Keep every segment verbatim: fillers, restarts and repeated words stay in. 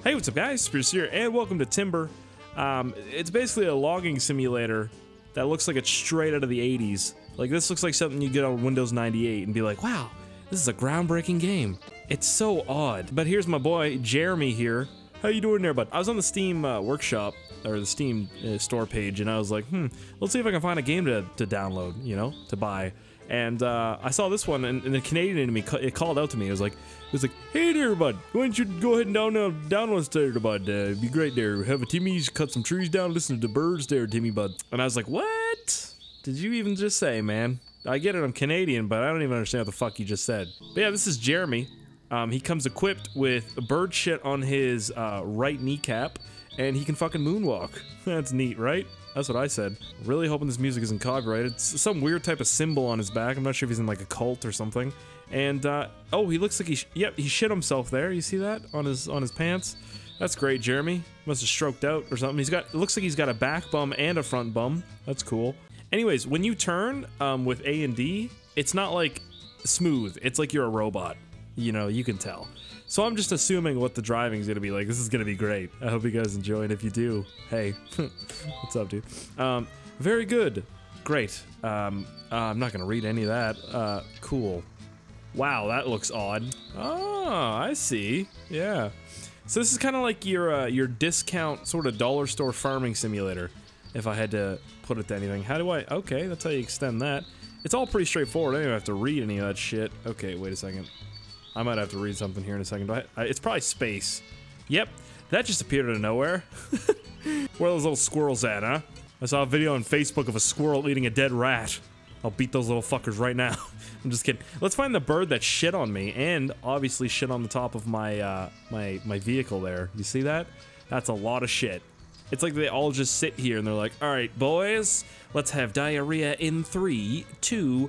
Hey, what's up guys, Spruce here, and welcome to Timber. Um, it's basically a logging simulator that looks like it's straight out of the eighties. Like, this looks like something you get on Windows ninety-eight and be like, wow, this is a groundbreaking game. It's so odd. But here's my boy, Jeremy here. How you doing there, bud? I was on the Steam uh, workshop, or the Steam uh, store page, and I was like, hmm, let's see if I can find a game to, to download, you know, to buy. And uh, I saw this one, and, and the Canadian in me, it called out to me. It was like, it was like, hey there, bud. Why don't you go ahead and download, download there, bud? Uh, it'd be great there. Have a Timmy's cut some trees down, listen to the birds there, Timmy, bud. And I was like, what did you even just say, man? I get it, I'm Canadian, but I don't even understand what the fuck you just said. But yeah, this is Jeremy. Um, he comes equipped with bird shit on his uh, right kneecap, and he can fucking moonwalk. That's neat, right? That's what I said. Really hoping this music isn't copyrighted. It's some weird type of symbol on his back. I'm not sure if he's in like a cult or something. And uh, oh, he looks like he sh yep he shit himself there. You see that on his on his pants? That's great, Jeremy. Must have stroked out or something. He's got. It looks like he's got a back bum and a front bum. That's cool. Anyways, when you turn um, with A and D, it's not like smooth. It's like you're a robot. You know, you can tell. So I'm just assuming what the driving's gonna be like. This is gonna be great. I hope you guys enjoy it. If you do, hey, what's up, dude? Um, very good. Great. Um, uh, I'm not gonna read any of that. Uh, cool. Wow, that looks odd. Oh, I see. Yeah. So this is kind of like your uh, your discount sort of dollar store farming simulator, if I had to put it to anything. How do I? Okay, that's how you extend that. It's all pretty straightforward. I don't even have to read any of that shit. Okay, wait a second. I might have to read something here in a second, but I, I, it's probably space. Yep, that just appeared out of nowhere. Where are those little squirrels at, huh? I saw a video on Facebook of a squirrel eating a dead rat. I'll beat those little fuckers right now. I'm just kidding. Let's find the bird that shit on me, and obviously shit on the top of my uh, my my vehicle there. You see that? That's a lot of shit. It's like they all just sit here and they're like, all right, boys, let's have diarrhea in three, two.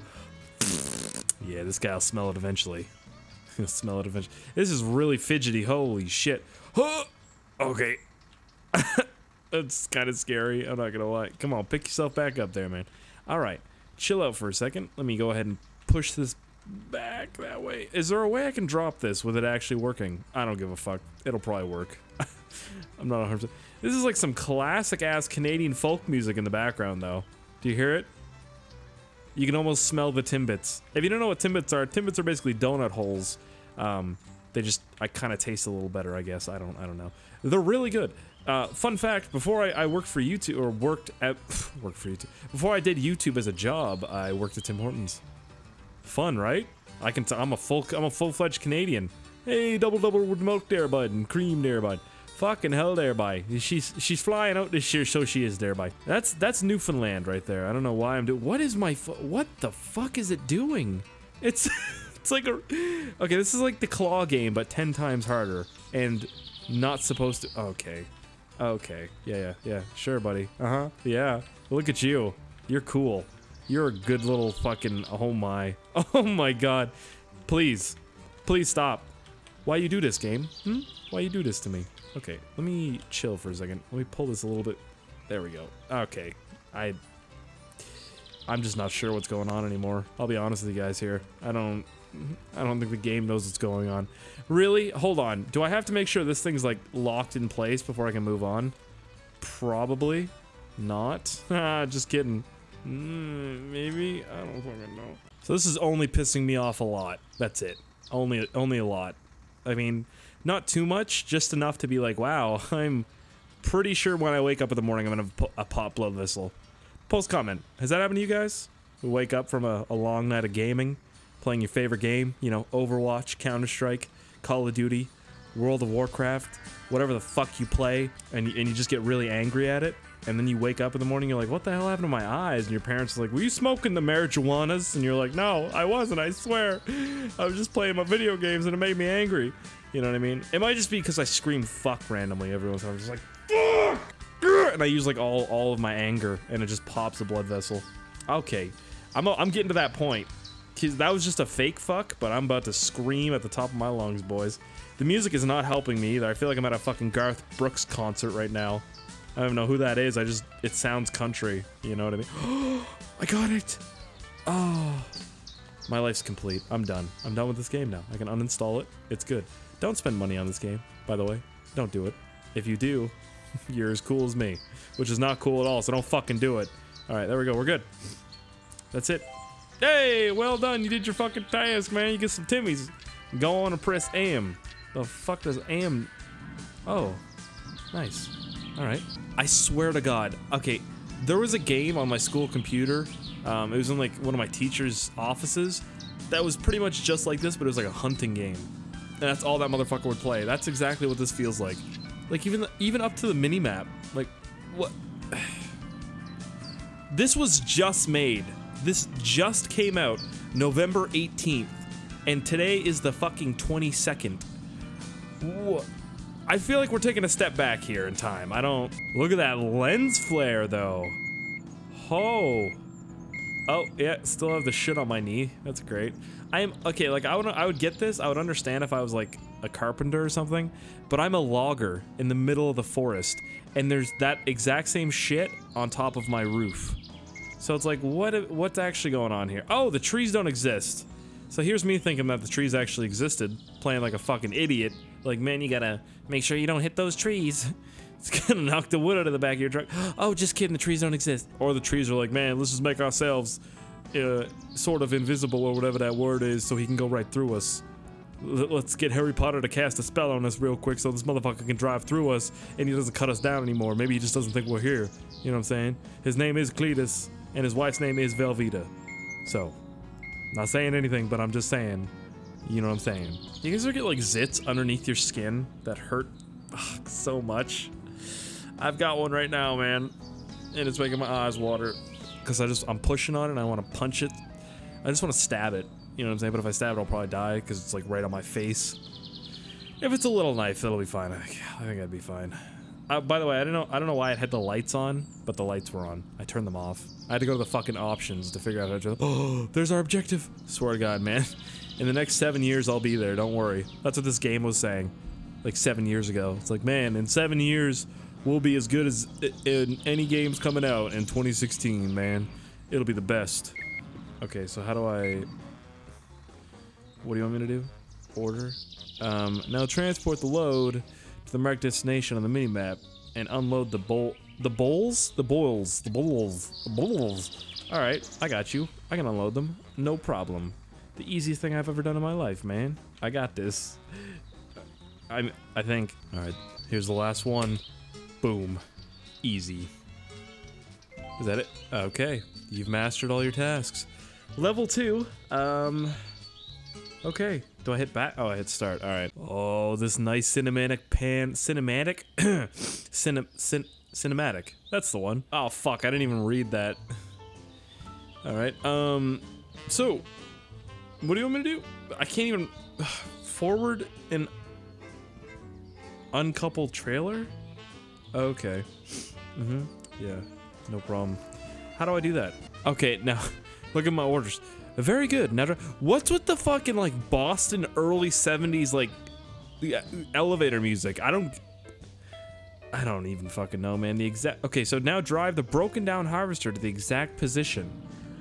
Yeah, this guy'll smell it eventually. He'll smell it eventually. This is really fidgety. Holy shit. Huh! Okay. That's kind of scary. I'm not gonna lie. Come on, pick yourself back up there, man. All right, chill out for a second. Let me go ahead and push this back that way. Is there a way I can drop this with it actually working? I don't give a fuck. It'll probably work. I'm not one hundred percent. This is like some classic ass Canadian folk music in the background, though. Do you hear it? You can almost smell the Timbits. If you don't know what Timbits are, Timbits are basically donut holes. Um, they just, I kind of taste a little better, I guess. I don't, I don't know. They're really good. Uh, fun fact: before I, I worked for YouTube, or worked at, worked for YouTube. Before I did YouTube as a job, I worked at Tim Hortons. Fun, right? I can. T I'm a full, I'm a full-fledged Canadian. Hey, double double with milk there, bud, and cream there, bud. Fucking hell there, bud. She's she's flying out this year, so she is there, bud. That's that's Newfoundland right there. I don't know why I'm doing. What is my? What the fuck is it doing? It's it's like a. Okay, this is like the claw game, but ten times harder and not supposed to. Okay, okay, yeah, yeah, yeah. Sure, buddy. Uh huh. Yeah. Look at you. You're cool. You're a good little fucking. Oh my. Oh my god. Please, please stop. Why you do this, game? Hmm? Why you do this to me? Okay, let me chill for a second. Let me pull this a little bit. There we go. Okay, I, I'm just not sure what's going on anymore. I'll be honest with you guys here. I don't, I don't think the game knows what's going on. Really? Hold on. Do I have to make sure this thing's like locked in place before I can move on? Probably not. Ah, just kidding. Mm, maybe. I don't fucking know. So this is only pissing me off a lot. That's it. Only, only a lot. I mean, not too much, just enough to be like, wow, I'm pretty sure when I wake up in the morning, I'm gonna have a pop blood vessel. Post comment. Has that happened to you guys? You wake up from a, a long night of gaming, playing your favorite game, you know, Overwatch, Counter-Strike, Call of Duty, World of Warcraft, whatever the fuck you play, and, and you just get really angry at it, and then you wake up in the morning, you're like, what the hell happened to my eyes? And your parents are like, were you smoking the marijuanas? And you're like, no, I wasn't, I swear. I was just playing my video games and it made me angry. You know what I mean? It might just be because I scream fuck randomly every once in a while. I'm just like, fuck! And I use like all, all of my anger and it just pops a blood vessel. Okay, I'm, I'm getting to that point. Cause that was just a fake fuck, but I'm about to scream at the top of my lungs, boys. The music is not helping me either. I feel like I'm at a fucking Garth Brooks concert right now. I don't know who that is. I just, it sounds country. You know what I mean? I got it. Oh, my life's complete. I'm done. I'm done with this game now. I can uninstall it. It's good. Don't spend money on this game, by the way. Don't do it. If you do, you're as cool as me, which is not cool at all, so don't fucking do it. All right, there we go. We're good. That's it. Hey, well done. You did your fucking task, man. You get some Timmies. Go on and press M. The fuck does M? Oh, nice. All right. I swear to God. Okay, there was a game on my school computer. Um, it was in like one of my teacher's offices. That was pretty much just like this, but it was like a hunting game. And that's all that motherfucker would play. That's exactly what this feels like. Like even even up to the mini map. Like what? This was just made. This just came out November eighteenth, and today is the fucking twenty-second. What? I feel like we're taking a step back here in time. I don't... Look at that lens flare, though. Oh. Oh, yeah, still have the shit on my knee. That's great. I am... Okay, like, I would, I would get this. I would understand if I was, like, a carpenter or something. But I'm a logger in the middle of the forest. And there's that exact same shit on top of my roof. So it's like, what? What's actually going on here? Oh, the trees don't exist. So here's me thinking that the trees actually existed, playing like a fucking idiot. Like, man, you gotta make sure you don't hit those trees. It's gonna knock the wood out of the back of your truck. Oh, just kidding, the trees don't exist. Or the trees are like, man, let's just make ourselves uh, sort of invisible or whatever that word is so he can go right through us. L let's get Harry Potter to cast a spell on us real quick so this motherfucker can drive through us and he doesn't cut us down anymore. Maybe he just doesn't think we're here. You know what I'm saying? His name is Cletus and his wife's name is Velveeta. So, not saying anything, but I'm just saying, you know what I'm saying. You guys ever get like zits underneath your skin that hurt ugh, so much? I've got one right now, man, and it's making my eyes water because I just I'm pushing on it and I want to punch it. I just want to stab it. You know what I'm saying? But if I stab it, I'll probably die because it's like right on my face. If it's a little knife, that'll be fine. I think I'd be fine. Uh, by the way, I don't know. I don't know why it had the lights on, but the lights were on. I turned them off. I had to go to the fucking options to figure out how to. Oh, there's our objective. Swear to God, man. In the next seven years, I'll be there. Don't worry. That's what this game was saying, like seven years ago. It's like, man, in seven years, we'll be as good as in any games coming out in twenty sixteen. Man, it'll be the best. Okay, so how do I? What do you want me to do? Order. Um, now transport the load to the marked destination on the minimap and unload the bowl, the bowls, the boils, the bowls, the bowls. All right, I got you. I can unload them, no problem. The easiest thing I've ever done in my life, man. I got this. I I think. All right, here's the last one. Boom, easy. Is that it? Okay, you've mastered all your tasks. Level two. Um. Okay. Do I hit back? Oh, I hit start. All right. Oh, this nice cinematic pan, cinematic, cine, cin, cinematic. That's the one. Oh fuck! I didn't even read that. All right. Um. So, what do you want me to do? I can't even forward an uncoupled trailer. Okay. Mm-hmm. Yeah. No problem. How do I do that? Okay. Now, look at my orders. Very good. Now, what's with the fucking like Boston early seventies like the elevator music? I don't. I don't even fucking know, man. The exact. Okay, so now drive the broken down harvester to the exact position.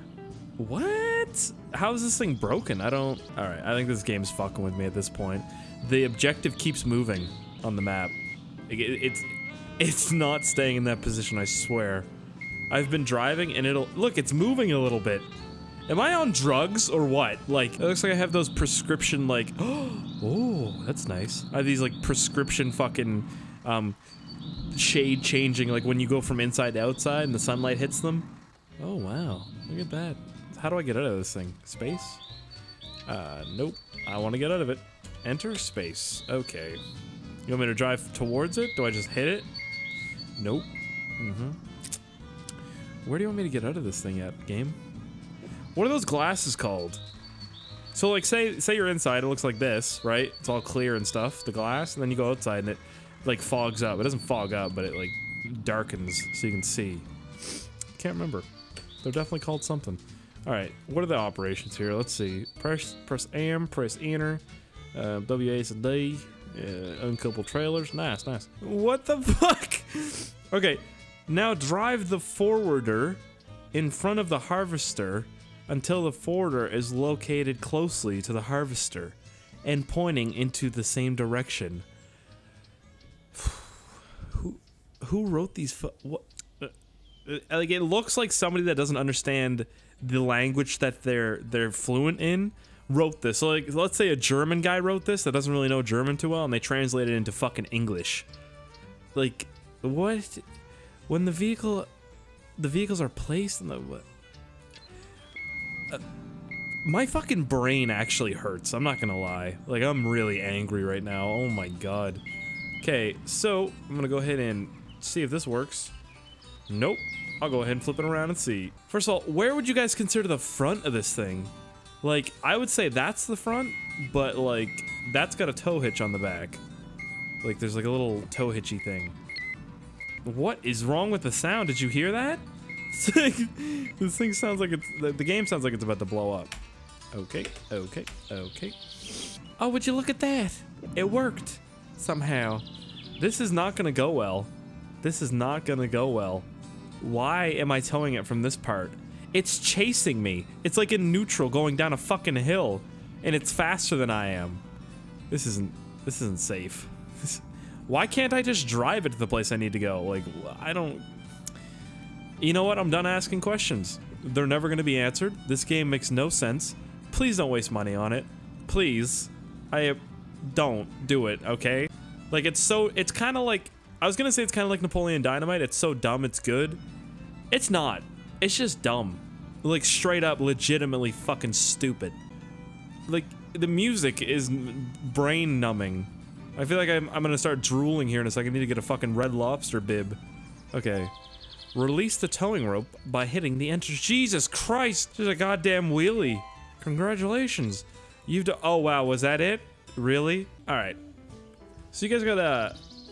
What? How is this thing broken? I don't. All right, I think this game's fucking with me at this point. The objective keeps moving on the map. It, it's it's not staying in that position. I swear. I've been driving and it'll look. It's moving a little bit. Am I on drugs or what? Like, it looks like I have those prescription, like, oh, that's nice. I have these, like, prescription fucking, um, shade changing, like, when you go from inside to outside and the sunlight hits them. Oh, wow. Look at that. How do I get out of this thing? Space? Uh, nope. I want to get out of it. Enter space. Okay. You want me to drive towards it? Do I just hit it? Nope. Mm-hmm. Where do you want me to get out of this thing at, game? What are those glasses called? So like say say you're inside, it looks like this, right? It's all clear and stuff, the glass, and then you go outside and it like fogs up. It doesn't fog up, but it like darkens so you can see. Can't remember. They're definitely called something. All right, what are the operations here? Let's see. Press press M, press enter, uh, W A S D, uh, uncoupled trailers. Nice, nice. What the fuck? Okay, now drive the forwarder in front of the harvester until the forwarder is located closely to the harvester and pointing into the same direction. who wrote these? Fu what? Uh, like it looks like somebody that doesn't understand the language that they're they're fluent in wrote this. So like, let's say a German guy wrote this that doesn't really know German too well, and they translate it into fucking English. Like, what? When the vehicle, the vehicles are placed in the what? Uh, my fucking brain actually hurts. I'm not gonna lie. Like, I'm really angry right now. Oh my god. Okay, so I'm gonna go ahead and see if this works. Nope. I'll go ahead and flip it around and see. First of all, where would you guys consider the front of this thing? Like, I would say that's the front, but like, that's got a tow hitch on the back. Like, there's like a little tow hitchy thing. What is wrong with the sound? Did you hear that? This thing sounds like it's, the, the game sounds like it's about to blow up. Okay, okay, okay. Oh, would you look at that? It worked. Somehow. This is not gonna go well. This is not gonna go well. Why am I towing it from this part? It's chasing me. It's like in neutral going down a fucking hill, and it's faster than I am. This isn't, this isn't safe. This, why can't I just drive it to the place I need to go? Like, I don't... You know what? I'm done asking questions. They're never gonna be answered. This game makes no sense. Please don't waste money on it. Please. I... Don't do it, okay? Like, it's so... It's kind of like... I was gonna say it's kind of like Napoleon Dynamite. It's so dumb it's good. It's not. It's just dumb. Like, straight up, legitimately fucking stupid. Like, the music is brain numbing. I feel like I'm, I'm gonna start drooling here in a second. I need to get a fucking Red Lobster bib. Okay. Release the towing rope by hitting the enter- Jesus Christ! There's a goddamn wheelie. Congratulations. You've done- Oh wow, was that it? Really? Alright. So you guys gotta...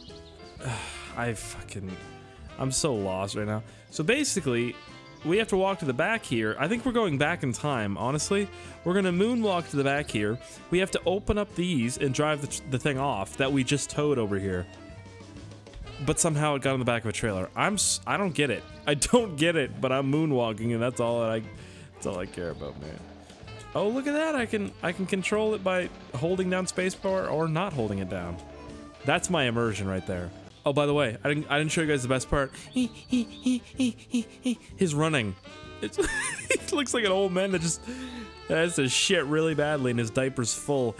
I fucking... I'm so lost right now. So basically, we have to walk to the back here. I think we're going back in time, honestly. We're gonna moonwalk to the back here. We have to open up these and drive the, the thing off that we just towed over here. But somehow it got on the back of a trailer. I'm s- I don't get it. I don't get it, but I'm moonwalking and that's all that I that's all I care about, man. Oh, look at that. I can I can control it by holding down spacebar or not holding it down. That's my immersion right there. Oh, by the way, I didn't I didn't show you guys the best part. His running. It's it looks like an old man that just has to shit really badly and his diaper's full.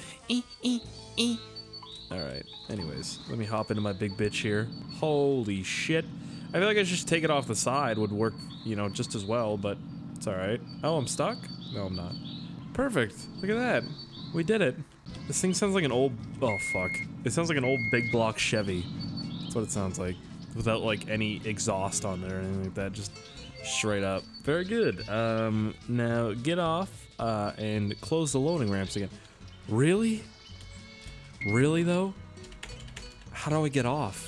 Alright, anyways, let me hop into my big bitch here. Holy shit. I feel like I should just take it off the side would work, you know, just as well, but it's alright. Oh, I'm stuck? No, I'm not. Perfect. Look at that. We did it. This thing sounds like an old... Oh, fuck. It sounds like an old big block Chevy. That's what it sounds like. Without, like, any exhaust on there or anything like that. Just straight up. Very good. Um, now get off uh, and close the loading ramps again. Really? Really, though? How do I get off?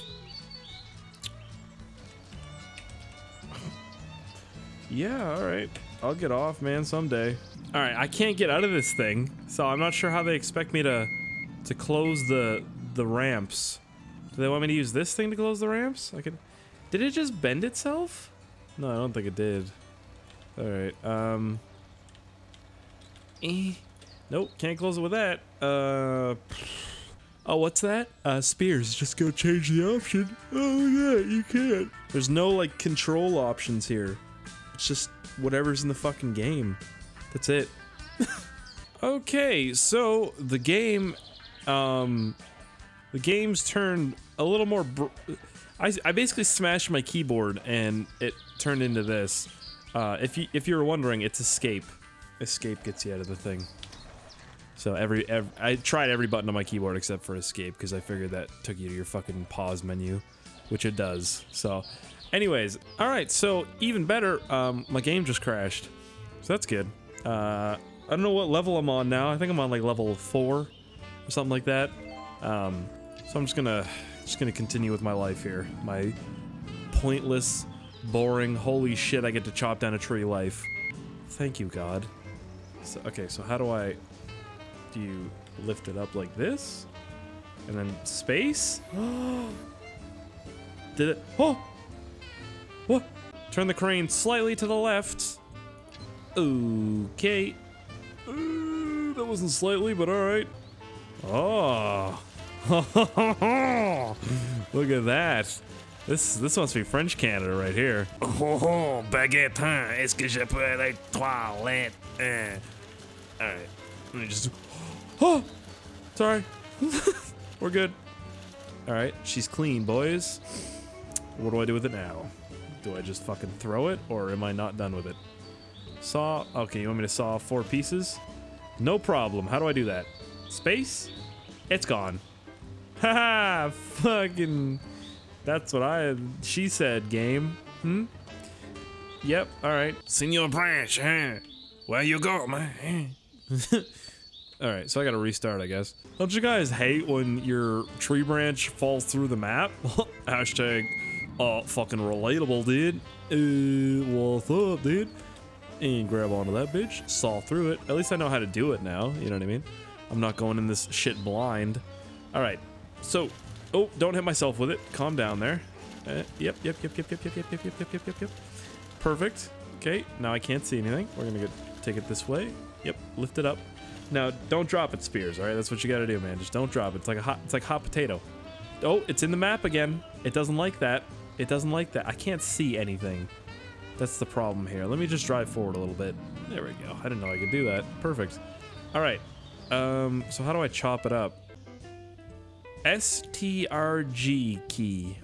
Yeah, alright. I'll get off, man, someday. Alright, I can't get out of this thing, so I'm not sure how they expect me to to close the the ramps. Do they want me to use this thing to close the ramps? I could... Did it just bend itself? No, I don't think it did. Alright, um... Eh. Nope, can't close it with that. Uh... Oh, what's that? Uh, Spears, just go change the option. Oh, yeah, you can't. There's no, like, control options here. It's just whatever's in the fucking game. That's it. Okay, so the game, um, the game's turned a little more, br I, I basically smashed my keyboard and it turned into this. Uh, if you, if you were wondering, it's escape. Escape gets you out of the thing. So every, every I tried every button on my keyboard except for escape because I figured that took you to your fucking pause menu, which it does. So anyways, all right, so even better, um, my game just crashed. So that's good. Uh, I don't know what level I'm on now. I think I'm on like level four or something like that. Um, so I'm just gonna just gonna continue with my life here. My pointless, boring, holy shit, I get to chop down a tree life. Thank you, God. So, okay, so how do I... Do you lift it up like this? And then space? Did it? Oh! What? Turn the crane slightly to the left. Okay. Uh, that wasn't slightly, but alright. Oh. Look at that. This this must be French Canada right here. Oh, oh baguette, hein? Est-ce que je peux aller toilette? Uh. All right, let me just. Oh, sorry. We're good. All right, she's clean, boys. What do I do with it now? Do I just fucking throw it, or am I not done with it? Saw. Okay, you want me to saw four pieces? No problem. How do I do that? Space? It's gone. Haha! Fucking. That's what I. She said. Game. Hmm. Yep. All right. Senor Branch, huh? Where you go, man? All right, so I gotta restart, I guess. Don't you guys hate when your tree branch falls through the map? Hashtag, uh, fucking relatable, dude. Uh, what's up, dude? And grab onto that bitch, saw through it. At least I know how to do it now, you know what I mean? I'm not going in this shit blind. All right, so, oh, don't hit myself with it. Calm down there. Uh, yep, yep, yep, yep, yep, yep, yep, yep, yep, yep, yep, yep, yep. Perfect. Okay, now I can't see anything. We're gonna get, take it this way. Yep, lift it up. Now, don't drop it, Spears. All right, that's what you gotta do, man. Just don't drop it. It's like a hot, it's like hot potato. Oh, it's in the map again. It doesn't like that. It doesn't like that. I can't see anything. That's the problem here. Let me just drive forward a little bit. There we go. I didn't know I could do that. Perfect. All right. Um. So how do I chop it up? S T R G key.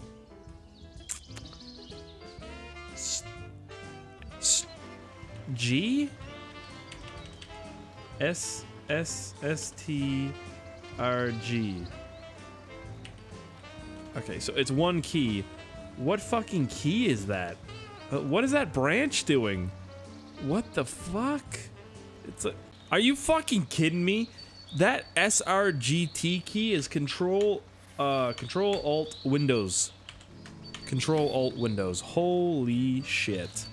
S S G. S S S T R G. Okay, so it's one key. What fucking key is that? Uh, what is that branch doing? What the fuck? It's a. Are you fucking kidding me? That S R G T key is Control, uh, Control Alt Windows. Control Alt Windows. Holy shit.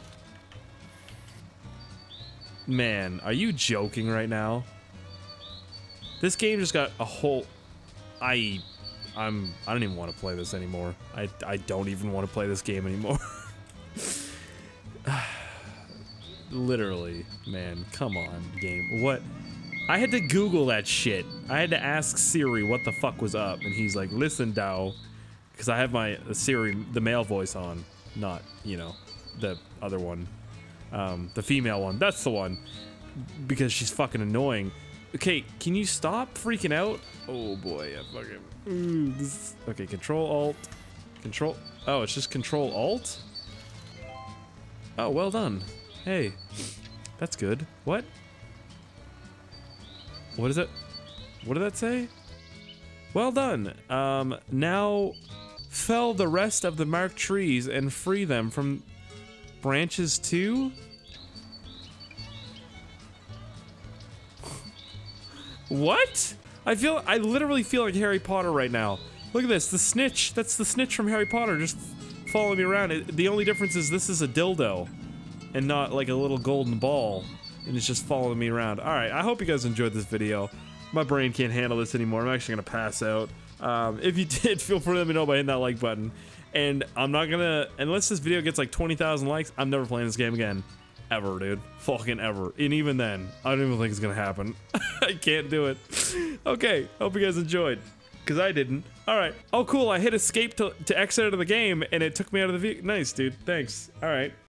Man, are you joking right now? This game just got a whole. I, I'm. I don't even want to play this anymore. I. I don't even want to play this game anymore. Literally, man. Come on, game. What? I had to Google that shit. I had to ask Siri what the fuck was up, and he's like, "Listen, Dow," because I have my uh, Siri, the male voice on, not you know, the other one. Um, the female one, that's the one, because she's fucking annoying. Okay, can you stop freaking out? Oh boy, I fucking. Ooh, this is, okay, Control Alt, Control. Oh, it's just Control Alt. Oh, well done. Hey, that's good. What? What is it? What did that say? Well done. Um, now fell the rest of the marked trees and free them from. Branches too? What? I feel- I literally feel like Harry Potter right now. Look at this, the snitch. That's the snitch from Harry Potter just following me around. It, the only difference is this is a dildo and not like a little golden ball, and it's just following me around. Alright, I hope you guys enjoyed this video. My brain can't handle this anymore. I'm actually gonna pass out. Um, if you did, feel free to let me know by hitting that like button. And I'm not gonna, unless this video gets like twenty thousand likes, I'm never playing this game again. Ever, dude. Fucking ever. And even then, I don't even think it's gonna happen. I can't do it. Okay, hope you guys enjoyed. Because I didn't. Alright. Oh, cool, I hit escape to, to exit out of the game, and it took me out of the vehicle. Nice, dude. Thanks. Alright.